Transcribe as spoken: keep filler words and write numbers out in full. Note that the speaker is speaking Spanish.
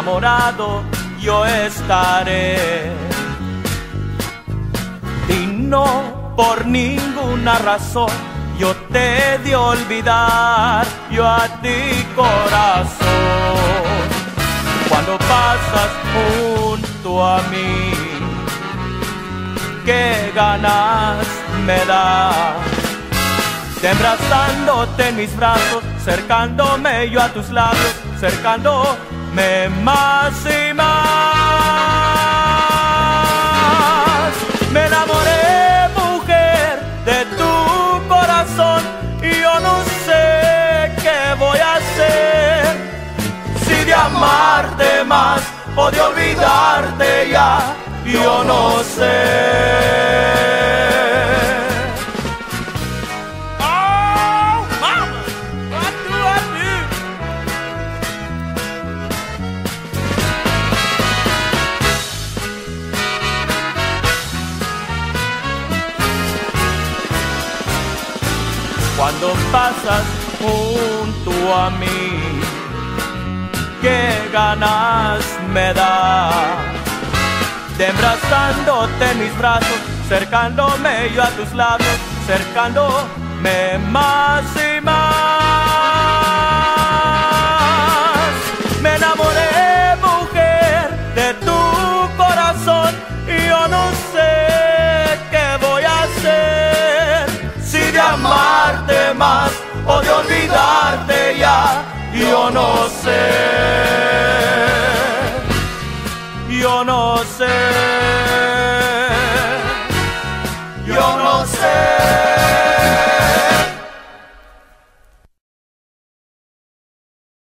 enamorado yo estaré. Y no por ninguna razón yo te he de olvidar, yo a ti corazón. Cuando pasas junto a mí, qué ganas me da, embrazándote en mis brazos, cercándome yo a tus labios, cercándome más y más. Me enamoré, mujer, de tu corazón y yo no sé qué voy a hacer, si de amarte más o de olvidarte ya, yo no sé. Cuando pasas junto a mí, qué ganas me da, de embrazándote en mis brazos, cercándome yo a tus labios, cercándome más y más. Me enamoré, mujer, de tu corazón y yo no sé qué voy a hacer, si de amarte más o de olvidarte ya, yo no sé, yo no sé.